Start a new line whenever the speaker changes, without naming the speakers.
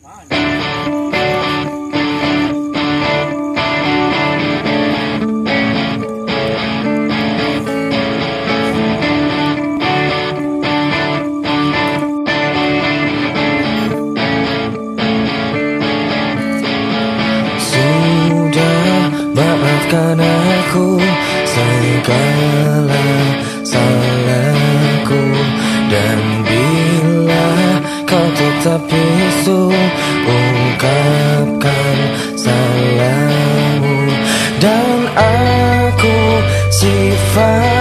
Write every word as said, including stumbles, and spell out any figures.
Maafkan aku segala salahku, dan bila kau tetap bisu, ungkapkan salahmu. Dan aku sifat